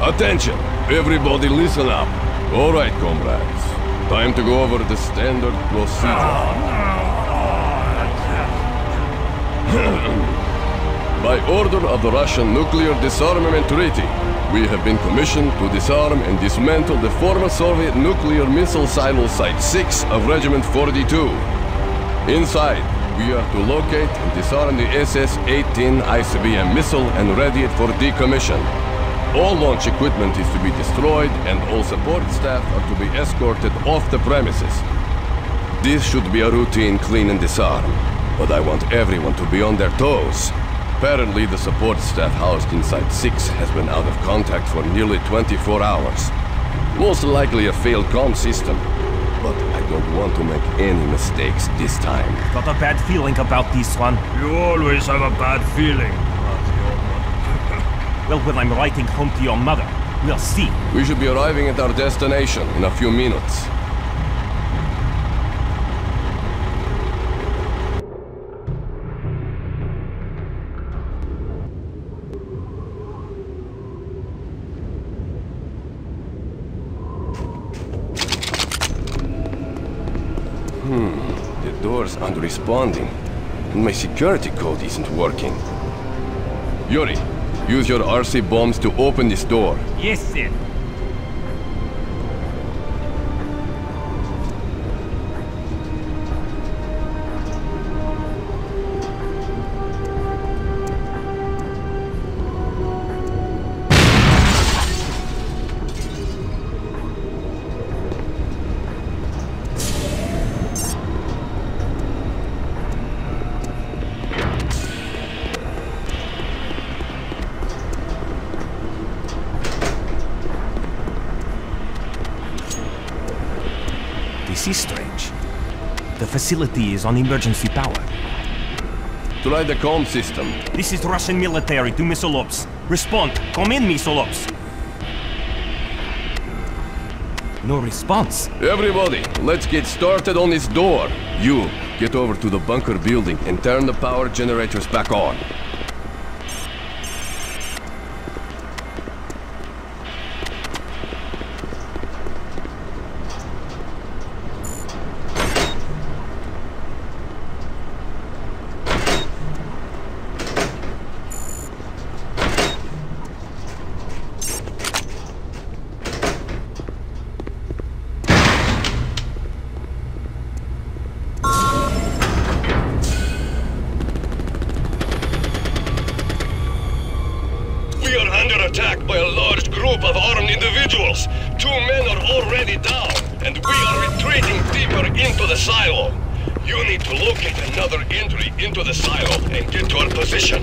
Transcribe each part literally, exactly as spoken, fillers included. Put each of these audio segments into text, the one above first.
Attention! Everybody listen up. All right, comrades. Time to go over the standard procedure. By order of the Russian Nuclear Disarmament Treaty, we have been commissioned to disarm and dismantle the former Soviet nuclear missile silo Site six of Regiment forty-two. Inside, we are to locate and disarm the S S eighteen I C B M missile and ready it for decommission. All launch equipment is to be destroyed and all support staff are to be escorted off the premises. This should be a routine clean and disarm, but I want everyone to be on their toes. Apparently, the support staff housed in Site six has been out of contact for nearly twenty-four hours. Most likely a failed comm system, but I don't want to make any mistakes this time. Got a bad feeling about this one. You always have a bad feeling. Well, when I'm writing home to your mother, we'll see. We should be arriving at our destination in a few minutes. Hmm, the door's unresponding, and my security code isn't working. Yuri, use your R C bombs to open this door. Yes, sir. This is strange. The facility is on emergency power. Try the comm system. This is Russian military to missile ops. Respond. Come in, missile ops. No response. Everybody, let's get started on this door. You, get over to the bunker building and turn the power generators back on. Attacked by a large group of armed individuals. Two men are already down, and we are retreating deeper into the silo. You need to locate another entry into the silo and get to our position.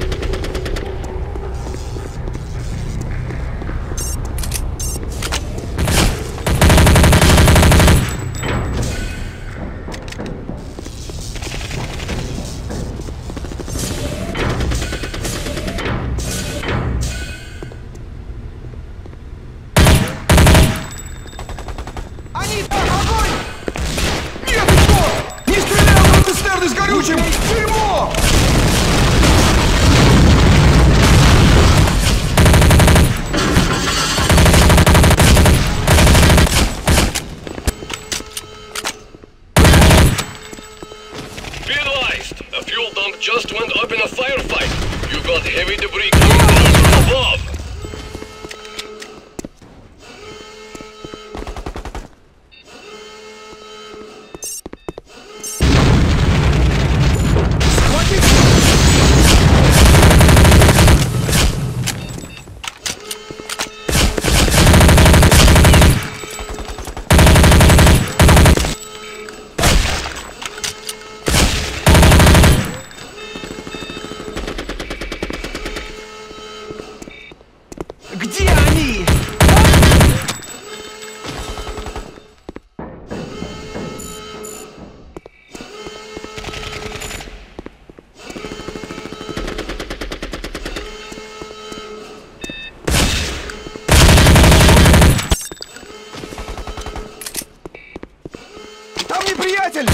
Just went up in a firefight. You got heavy debris coming from above. Где они? Там неприятель!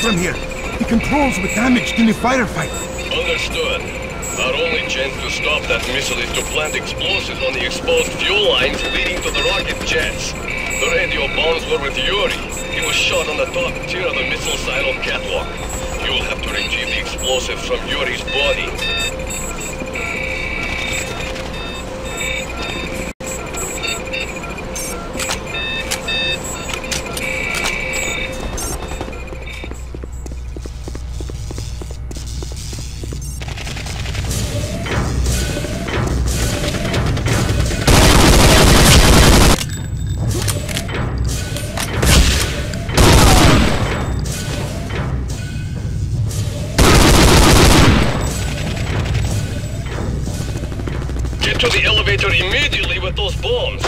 from here. The controls were damaged in the firefight. Understood. Our only chance to stop that missile is to plant explosives on the exposed fuel lines leading to the rocket jets. The radio bombs were with Yuri. He was shot on the top tier of the missile silo catwalk. You'll have to retrieve the explosives from Yuri's body. Get to the elevator immediately with those bombs.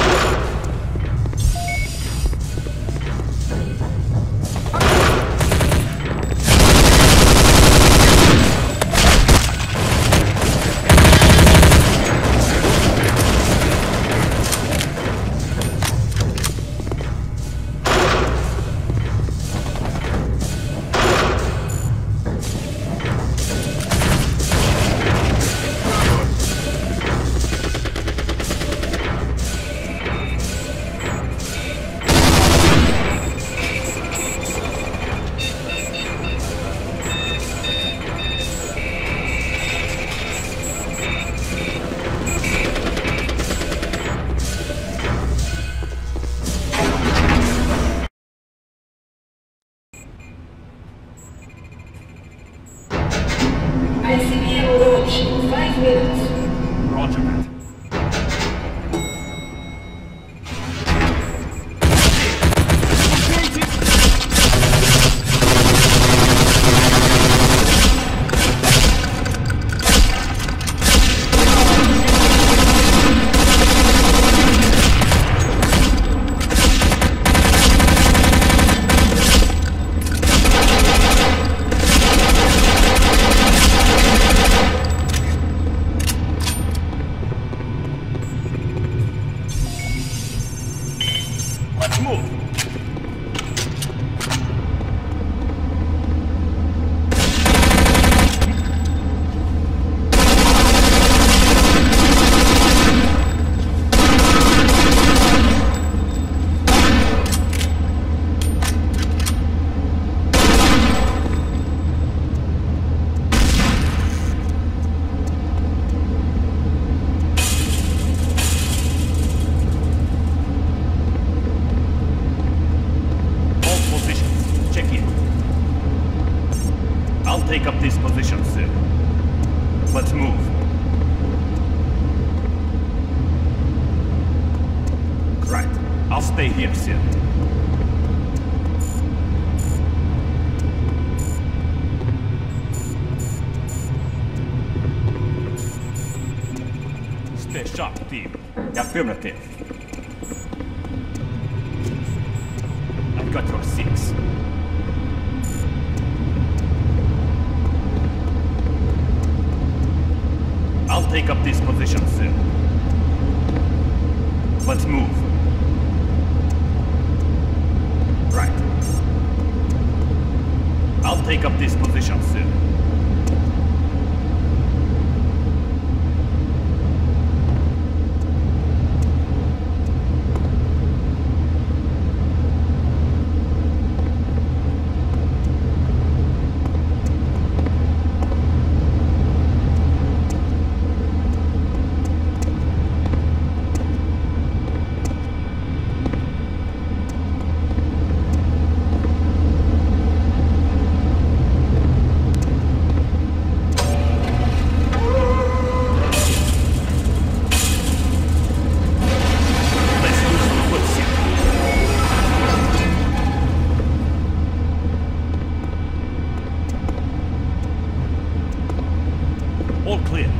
I C B O launch in five minutes. Roger that. Let's move. I'll take up this position, sir. Let's move. Right. I'll stay here, sir. Stay sharp, team. Affirmative. I've got your six. I'll take up this position, sir. Let's move. Right. I'll take up this position, sir. All clear.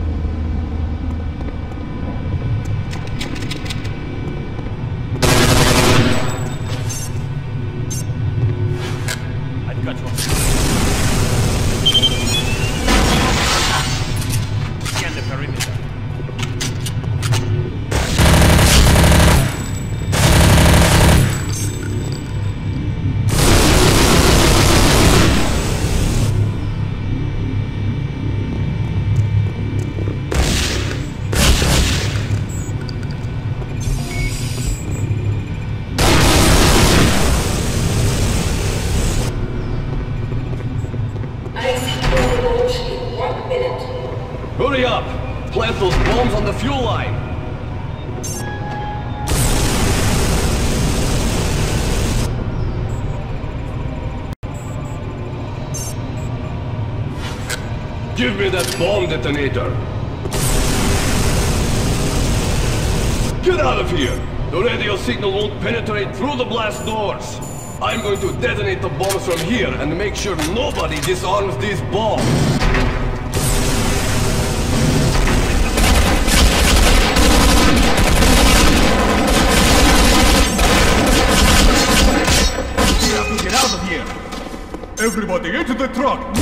I've got your... Scan the perimeter. Hurry up! Plant those bombs on the fuel line! Give me that bomb detonator! Get out of here! The radio signal won't penetrate through the blast doors! I'm going to detonate the bombs from here and make sure nobody disarms these bombs! We have to get out of here! Everybody into the truck,